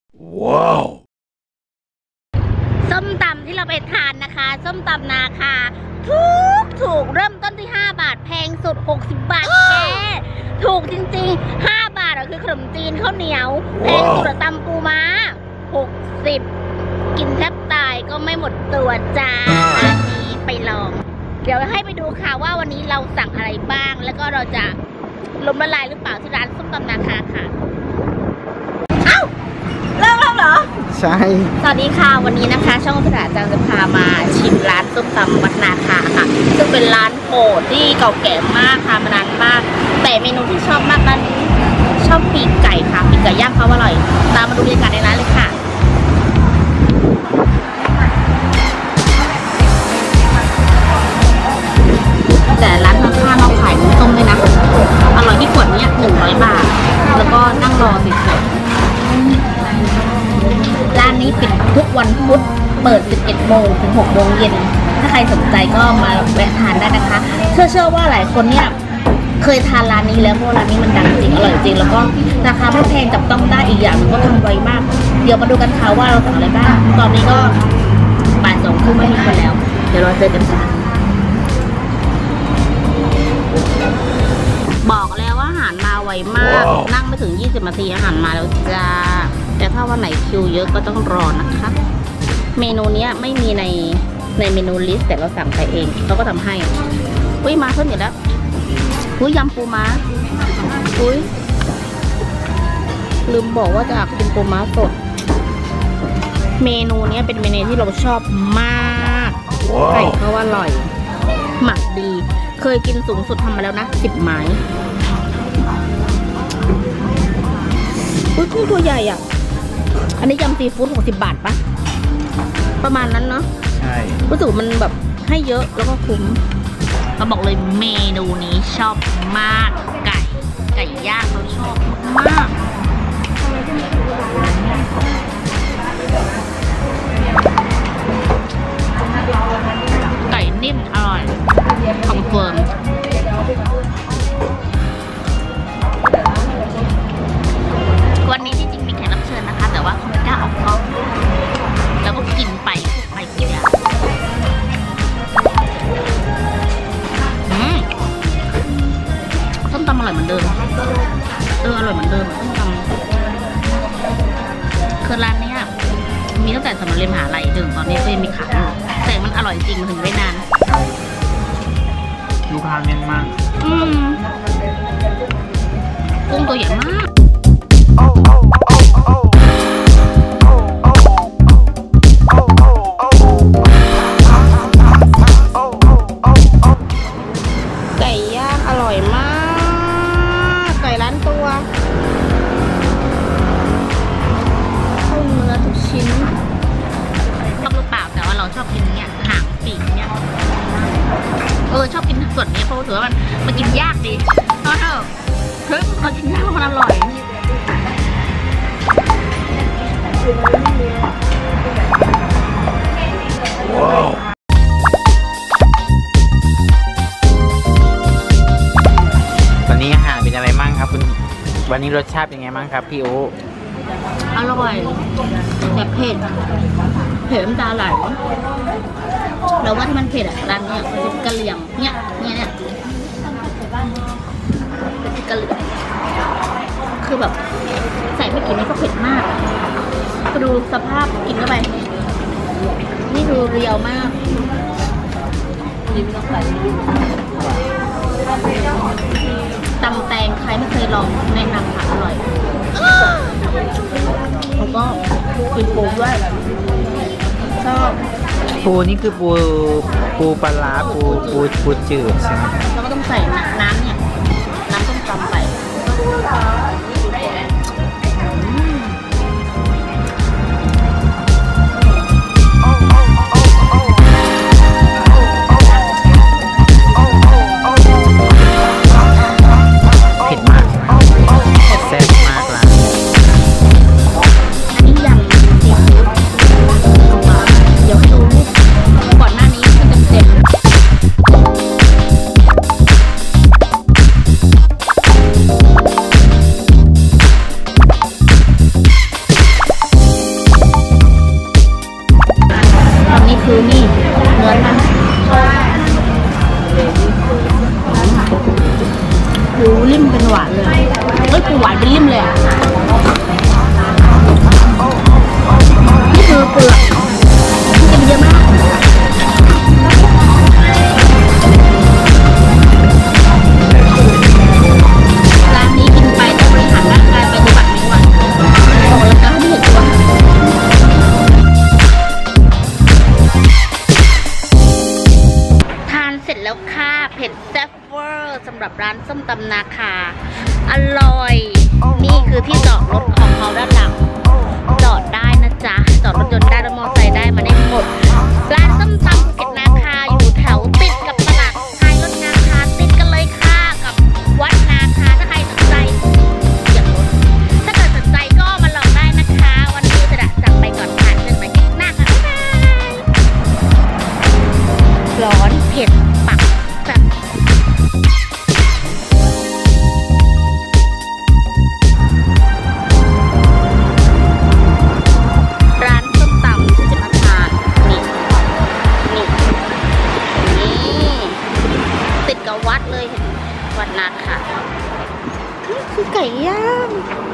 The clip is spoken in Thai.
ว้าวส้มตำที่เราไปทานนะคะส้มตำนาคาถูกเริ่มต้นที่5 บาทแพงสุด60 บาทแค่ถูกจริงๆ5 บาทคือขนมจีนข้าวเหนียวแพงสุดตำปูม้า60กินแทบตายก็ไม่หมดตัวจ้าอันนี้ไปลองเดี๋ยวให้ไปดูค่ะว่าวันนี้เราสั่งอะไรบ้างแล้วก็เราจะล้มละลายหรือเปล่าที่ร้านส้มตำนาคาค่ะเอ้าเริ่มแล้วเหรอใช่สวัสดีค่ะวันนี้นะคะช่องสถานจะพามาชิมร้านส้มตำวัดนาคาค่ะซึ่งเป็นร้านโปรดที่เก่าแก่มากค่ะมานานมากแต่เมนูที่ชอบมากนั้นชอบปีกไก่ค่ะปีกไก่ย่างเขาอร่อยตามมาดูบรรยากาศในร้านเลยค่ะแต่ร้านข้างๆเราขายน้ำส้มด้วยนะอร่อยที่ขวดนี้100 บาทแล้วก็นั่งรอติดร้านนี้ปิดทุกวันพุธเปิด 11 โมงถึง 6 โมงเย็นถ้าใครสนใจก็มาแวะทานได้นะคะเชื่อว่าหลายคนเนี่ยเคยทานร้านนี้แล้วเพราะร้านนี้มันดังจริงอร่อยจริงแล้วก็ราคาไม่แพงจับต้องได้อีกอย่างก็ทำไวมากเดี๋ยวมาดูกันค่ะว่าเราสั่งอะไรบ้างตอนนี้ก็บ่าย 2 ทุ่มไม่มีคนแล้วเดี๋ยวเราเจอกันค่ะบอกแล้วว่าอาหารมาไวมากนั่งไม่ถึง20 นาทีอาหารมาแล้วจ้าแต่ถ้าวันไหนคิวเยอะก็ต้องรอนะคะเมนูนี้ไม่มีในเมนูลิสต์แต่เราสั่งไปเองเขาก็ทำให้อุ้ยมาเพิ่มอยู่แล้วอุ้ยยำปูม้าอุ้ยลืมบอกว่าจะอยากกินปูม้าสดเมนูนี้เป็นเมนูที่เราชอบมากไก่เขาอร่อยหมักดีเคยกินสูงสุดทำมาแล้วนะ10 ไม้อุ้ยกุ้งตัวใหญ่อ่ะอันนี้ยำซีฟู้ด60 บาทปะประมาณนั้นเนาะใช่รู้สึกมันแบบให้เยอะแล้วก็คุ้มเราบอกเลยเมนูนี้ชอบมากไก่ย่างเราชอบมากไก่นิ่มอร่อยคอนเฟิร์มวันนี้ที่จริงมีแขกรับเชิญนะคะแต่ว่าเขาไม่กล้าออกกล้องแล้วก็กินไปกินส้มตำอร่อยเหมือนเดิมอร่อยเหมือนเดิมส้มตำคือร้านนี้มีตั้งแต่สมัยเรียนมหาลัยถึงตอนนี้ก็ยังมีขายอยู่แต่มันอร่อยจริงมันถึงได้นานลูกค้าแน่นมากกุ้งตัวใหญ่มากไก่ย่างอร่อยมากไก่ร้านตัวเข้าเนื้อทุกชิ้นชอบหรือเปล่าแต่ว่าเราชอบกินเนี่ยหางปีกเนี่ยชอบกินส่วนนี้เพราะถือว่ามันกินยากดีเพราะเรากินยากมันอร่อยว้าววันนี้อาหารเป็นอะไรมั่งครับคุณวันนี้รสชาติเป็นไงมั่งครับพี่โออร่อยแบบเผ็ดน้ำตาไหลแล้วว่าที่มันเผ็ดร้านนี้เป็นกะเหรี่ยงเนี่ยเป็นกะเหรี่ยงคือแบบใส่ไม่กี่เม็ดก็เผ็ดมากก็ดูสภาพกินเข้าไปนี่ดูเรียวมากตำแตงใครไม่เคยลองแนะนำค่ะอร่อยแล้วก็กินปูด้วยชอบปูนี่คือปูปลาปูจืดใช่ไหมแล้วก็ต้องใส่น้ำเนี่ยน้ำต้มตำไปเผ็ดมากแซ่บมากร้านอันนี้ยำซีฟู้ดเดี๋ยวให้ดูก่อนหน้านี้คือเต็มเลยอ่ะนี่คือเปลือกกินเยอะมากร้านนี้กินไปต้องบริหารร่างกายไปดูบัตรนี้วันออกกำลังกายให้เห็นตัวทานเสร็จแล้วค่ะเผ็ดแซ่บเวอร์สำหรับร้านส้มตำนาคาอร่อยนี่คือที่จอดรถของเขาด้านหลังจอดได้นะจ๊ะจอดรถยนต์ได้รถมอเตอร์ไซค์ได้มาได้หมดร้านส้มตำภูเก็ตนาคาอยู่แถวติดกับตลาดท้ายรถนาคาติดกันเลยค่ะกับวัดนาคาถ้าใครสนใจอย่างรถถ้าเกิดสนใจก็มาลองได้นะคะวันนี้จะจับไปก่อนค่ะเจอกันใหม่คลิปหน้าค่ะบ๊ายบายร้อนเผ็ดปักแซ่บร้านส้มตำที่จะมาทานนี่ติดกับวัดเลยเห็นวัดนาคานี่คือไก่ย่าง